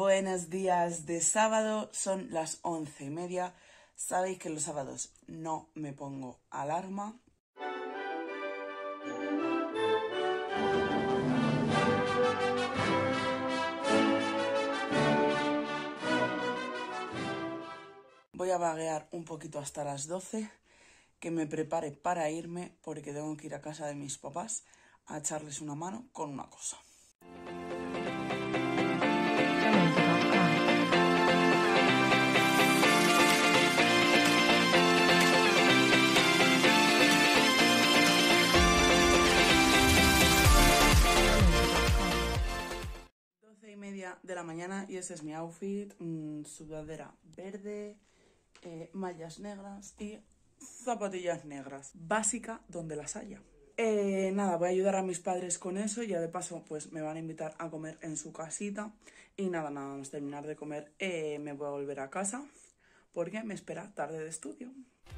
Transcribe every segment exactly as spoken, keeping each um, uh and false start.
Buenos días de sábado, son las once y media. Sabéis que los sábados no me pongo alarma. Voy a vaguear un poquito hasta las doce, que me prepare para irme porque tengo que ir a casa de mis papás a echarles una mano con una cosa. doce y media de la mañana y ese es mi outfit, mmm, sudadera verde, eh, mallas negras y zapatillas negras, básica donde las haya. Eh, nada, voy a ayudar a mis padres con eso y ya de paso pues me van a invitar a comer en su casita y nada, nada más terminar de comer eh, me voy a volver a casa porque me espera tarde de estudio.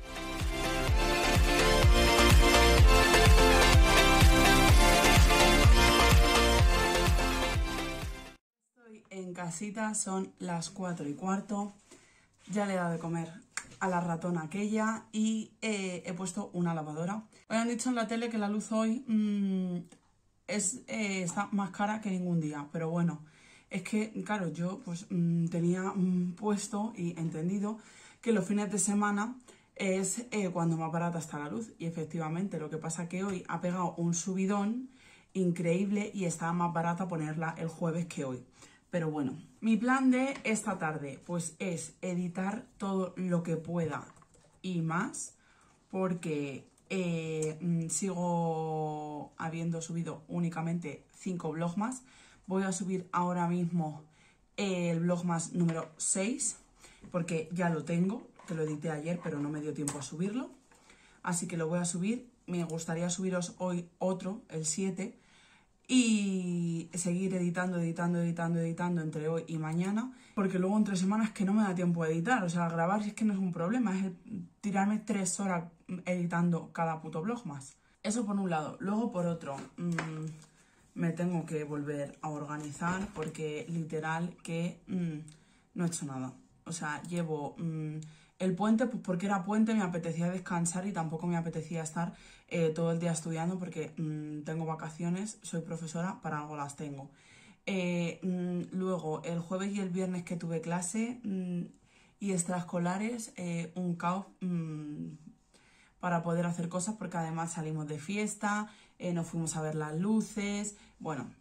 Estoy en casita, son las cuatro y cuarto, ya le he dado de comer a la ratona aquella y eh, he puesto una lavadora. Hoy han dicho en la tele que la luz hoy mmm, es, eh, está más cara que ningún día, pero bueno, es que claro, yo pues mmm, tenía mmm, puesto y entendido que los fines de semana es eh, cuando más barata está la luz y efectivamente lo que pasa que hoy ha pegado un subidón increíble y estaba más barata ponerla el jueves que hoy. Pero bueno, mi plan de esta tarde pues es editar todo lo que pueda y más porque eh, sigo habiendo subido únicamente cinco vlogmas. Voy a subir ahora mismo el vlogmas número seis porque ya lo tengo, que lo edité ayer pero no me dio tiempo a subirlo. Así que lo voy a subir. Me gustaría subiros hoy otro, el siete. Y seguir editando, editando, editando, editando entre hoy y mañana, porque luego entre semanas que no me da tiempo a editar, o sea, grabar es que no es un problema, es el tirarme tres horas editando cada puto vlog más. Eso por un lado. Luego por otro, mmm, me tengo que volver a organizar porque literal que mmm, no he hecho nada. O sea, llevo... Mmm, el puente, pues porque era puente, me apetecía descansar y tampoco me apetecía estar eh, todo el día estudiando porque mmm, tengo vacaciones, soy profesora, para algo las tengo. Eh, mmm, luego, el jueves y el viernes que tuve clase mmm, y extraescolares, eh, un caos mmm, para poder hacer cosas porque además salimos de fiesta, eh, nos fuimos a ver las luces, bueno...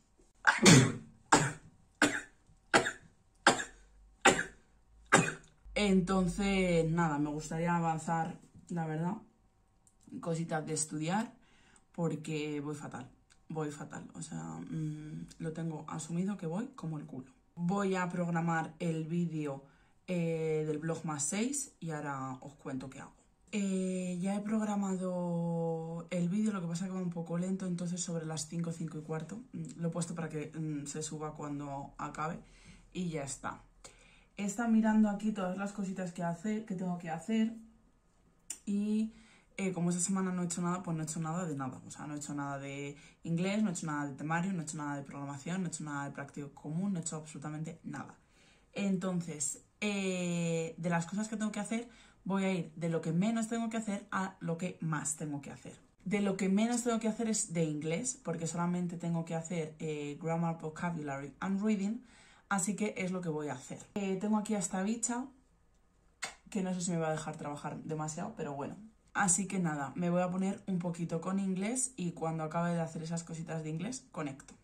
Entonces, nada, me gustaría avanzar, la verdad, cositas de estudiar, porque voy fatal, voy fatal, o sea, mmm, lo tengo asumido que voy como el culo. Voy a programar el vídeo eh, del vlogmas seis y ahora os cuento qué hago. Eh, ya he programado el vídeo, lo que pasa es que va un poco lento, entonces sobre las cinco, cinco y cuarto, lo he puesto para que mmm, se suba cuando acabe y ya está. He estado mirando aquí todas las cositas que, hace, que tengo que hacer y eh, como esta semana no he hecho nada, pues no he hecho nada de nada. O sea, no he hecho nada de inglés, no he hecho nada de temario, no he hecho nada de programación, no he hecho nada de práctico común, no he hecho absolutamente nada. Entonces, eh, de las cosas que tengo que hacer, voy a ir de lo que menos tengo que hacer a lo que más tengo que hacer. De lo que menos tengo que hacer es de inglés, porque solamente tengo que hacer eh, grammar, vocabulary and reading. Así que es lo que voy a hacer. Eh, tengo aquí a esta bicha, que no sé si me va a dejar trabajar demasiado, pero bueno. Así que nada, me voy a poner un poquito con inglés y cuando acabe de hacer esas cositas de inglés, conecto.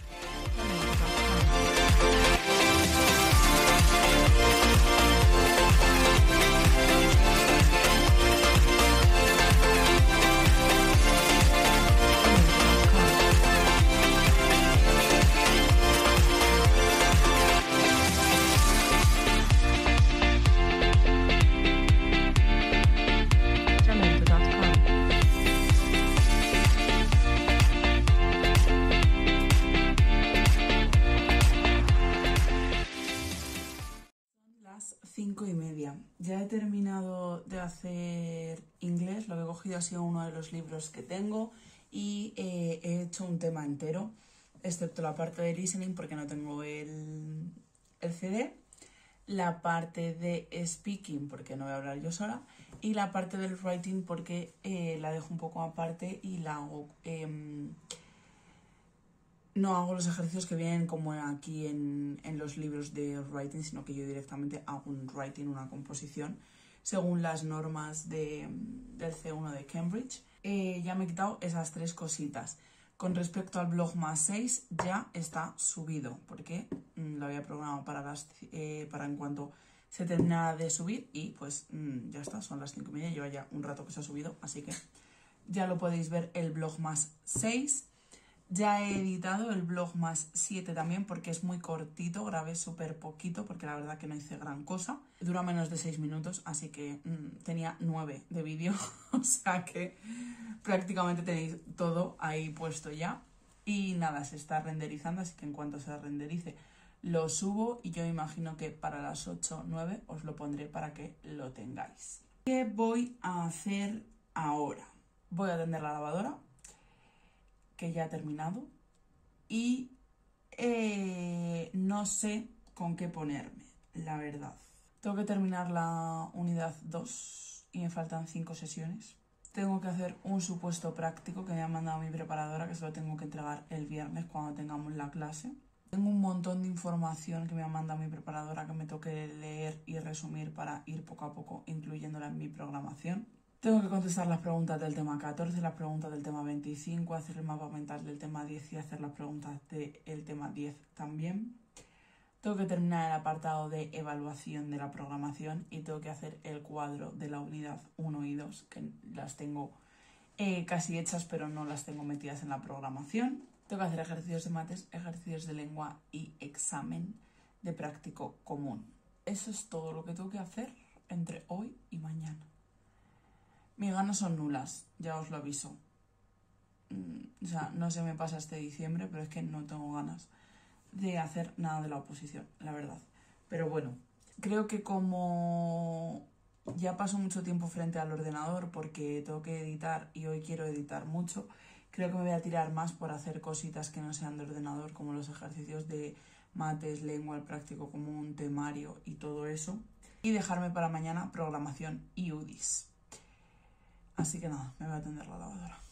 Cinco y media. Ya he terminado de hacer inglés, lo que he cogido ha sido uno de los libros que tengo y eh, he hecho un tema entero, excepto la parte de listening porque no tengo el, el C D, la parte de speaking porque no voy a hablar yo sola y la parte del writing porque eh, la dejo un poco aparte y la hago... Eh, no hago los ejercicios que vienen como aquí en, en los libros de writing, sino que yo directamente hago un writing, una composición, según las normas de, del C uno de Cambridge. Eh, ya me he quitado esas tres cositas. Con respecto al blog más seis, ya está subido, porque mmm, lo había programado para, las, eh, para en cuanto se terminara de subir y pues mmm, ya está, son las cinco y media, lleva ya un rato que se ha subido, así que ya lo podéis ver el blog más seis. Ya he editado el blog más siete también porque es muy cortito, grabé súper poquito porque la verdad que no hice gran cosa. Dura menos de seis minutos, así que mmm, tenía nueve de vídeo, o sea que prácticamente tenéis todo ahí puesto ya. Y nada, se está renderizando, así que en cuanto se renderice lo subo y yo imagino que para las ocho o nueve os lo pondré para que lo tengáis. ¿Qué voy a hacer ahora? Voy a atender la lavadora, que ya ha terminado, y eh, no sé con qué ponerme, la verdad. Tengo que terminar la unidad dos y me faltan cinco sesiones. Tengo que hacer un supuesto práctico que me ha mandado mi preparadora, que se lo tengo que entregar el viernes cuando tengamos la clase. Tengo un montón de información que me ha mandado mi preparadora que me toque leer y resumir para ir poco a poco incluyéndola en mi programación. Tengo que contestar las preguntas del tema catorce, las preguntas del tema veinticinco, hacer el mapa mental del tema diez y hacer las preguntas del tema diez también. Tengo que terminar el apartado de evaluación de la programación y tengo que hacer el cuadro de la unidad uno y dos, que las tengo eh, casi hechas pero no las tengo metidas en la programación. Tengo que hacer ejercicios de mates, ejercicios de lengua y examen de práctico común. Eso es todo lo que tengo que hacer entre hoy y mañana. Mis ganas son nulas, ya os lo aviso. O sea, no se me pasa este diciembre, pero es que no tengo ganas de hacer nada de la oposición, la verdad. Pero bueno, creo que como ya paso mucho tiempo frente al ordenador porque tengo que editar y hoy quiero editar mucho, creo que me voy a tirar más por hacer cositas que no sean de ordenador, como los ejercicios de mates, lengua, el práctico común, temario y todo eso. Y dejarme para mañana programación y U D I S. Así que nada, me voy a atender la lavadora.